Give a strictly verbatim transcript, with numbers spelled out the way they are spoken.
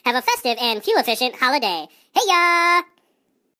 Have a festive and fuel-efficient holiday. Hey ya!